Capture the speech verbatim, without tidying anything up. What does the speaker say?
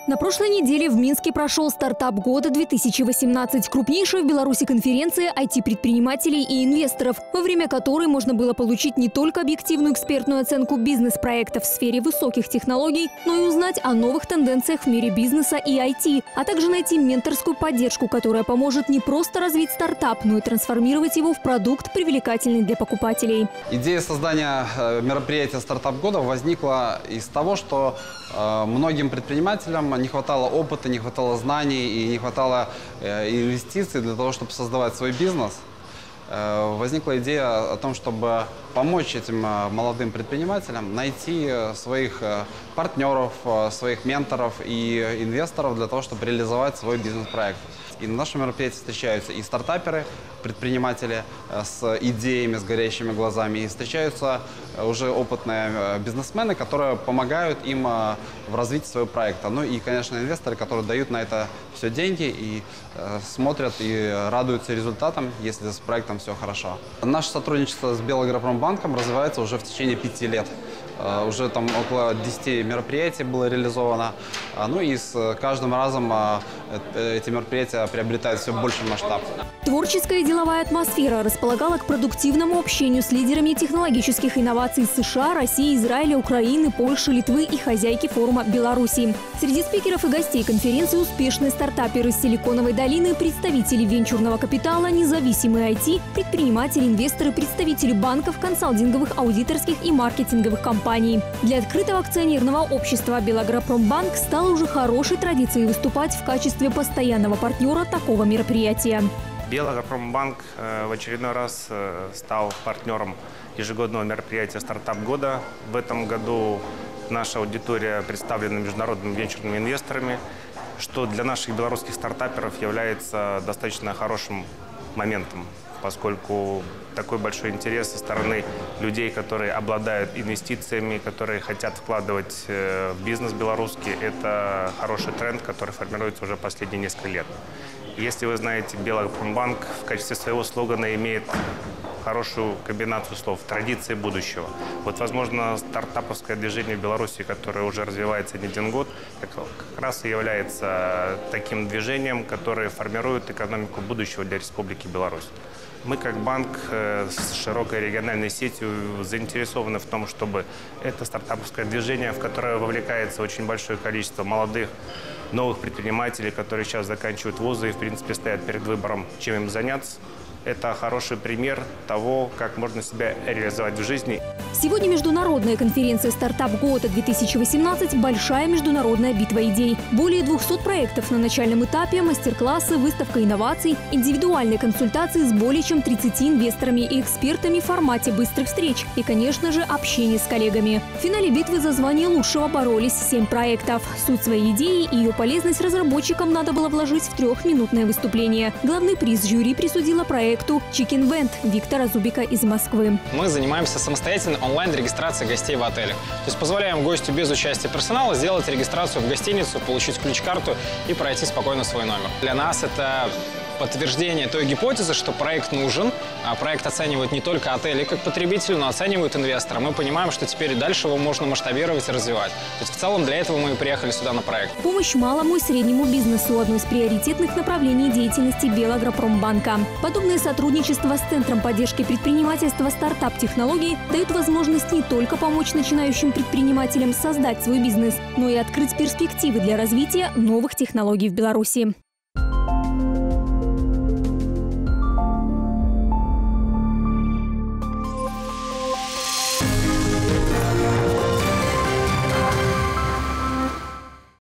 На прошлой неделе в Минске прошел стартап года две тысячи восемнадцать. Крупнейшая в Беларуси конференция ай ти-предпринимателей и инвесторов, во время которой можно было получить не только объективную экспертную оценку бизнес-проектов в сфере высоких технологий, но и узнать о новых тенденциях в мире бизнеса и ай ти, а также найти менторскую поддержку, которая поможет не просто развить стартап, но и трансформировать его в продукт, привлекательный для покупателей. Идея создания мероприятия «Стартап года» возникла из того, что многим предпринимателям не хватало опыта, не хватало знаний и не хватало инвестиций для того, чтобы создавать свой бизнес. Возникла идея о том, чтобы помочь этим молодым предпринимателям найти своих партнеров, своих менторов и инвесторов для того, чтобы реализовать свой бизнес-проект. И на нашем мероприятии встречаются и стартаперы, предприниматели с идеями, с горящими глазами, и встречаются уже опытные бизнесмены, которые помогают им в развитии своего проекта. Ну и, конечно, инвесторы, которые дают на это все деньги и смотрят и радуются результатам, если с проектом все хорошо. Наше сотрудничество с Белагропромбанком развивается уже в течение пяти лет. Уже там около десяти мероприятий было реализовано. Ну и с каждым разом эти мероприятия приобретают все больший масштаб. Творческая и деловая атмосфера располагала к продуктивному общению с лидерами технологических инноваций США, России, Израиля, Украины, Польши, Литвы и хозяйки форума Беларуси. Среди спикеров и гостей конференции успешные стартаперы из Силиконовой долины, представители венчурного капитала, независимые ай ти, предприниматели, инвесторы, представители банков, консалтинговых, аудиторских и маркетинговых компаний. Для открытого акционерного общества Белагропромбанк стало уже хорошей традицией выступать в качестве постоянного партнера такого мероприятия. Белагропромбанк в очередной раз стал партнером ежегодного мероприятия «Стартап года». В этом году наша аудитория представлена международными венчурными инвесторами, что для наших белорусских стартаперов является достаточно хорошим моментом, поскольку такой большой интерес со стороны людей, которые обладают инвестициями, которые хотят вкладывать в бизнес белорусский, это хороший тренд, который формируется уже последние несколько лет. Если вы знаете, Белагропромбанк в качестве своего слогана имеет хорошую комбинацию слов «традиции будущего». Вот, возможно, стартаповское движение в Беларуси, которое уже развивается не один год, как раз и является таким движением, которое формирует экономику будущего для Республики Беларусь. Мы, как банк с широкой региональной сетью, заинтересованы в том, чтобы это стартаповское движение, в которое вовлекается очень большое количество молодых, новых предпринимателей, которые сейчас заканчивают вузы и, в принципе, стоят перед выбором, чем им заняться. Это хороший пример того, как можно себя реализовать в жизни. Сегодня международная конференция «Стартап года две тысячи восемнадцать» – большая международная битва идей. Более двухсот проектов на начальном этапе, мастер-классы, выставка инноваций, индивидуальные консультации с более чем тридцатью инвесторами и экспертами в формате быстрых встреч и, конечно же, общение с коллегами. В финале битвы за звание лучшего боролись семь проектов. Суть своей идеи и ее полезность разработчикам надо было вложить в трехминутное выступление. Главный приз жюри присудила проекту Chicken Vent Виктора Зубика из Москвы. Мы занимаемся самостоятельной онлайн-регистрацией гостей в отелях. То есть позволяем гостю без участия персонала сделать регистрацию в гостиницу, получить ключ-карту и пройти спокойно свой номер. Для нас это подтверждение той гипотезы, что проект нужен, а проект оценивают не только отели как потребители, но оценивают инвесторы. Мы понимаем, что теперь дальше его можно масштабировать и развивать. То есть в целом для этого мы и приехали сюда на проект. Помощь малому и среднему бизнесу – одно из приоритетных направлений деятельности Белагропромбанка. Подобное сотрудничество с Центром поддержки предпринимательства «Стартап-технологии» дает возможность не только помочь начинающим предпринимателям создать свой бизнес, но и открыть перспективы для развития новых технологий в Беларуси.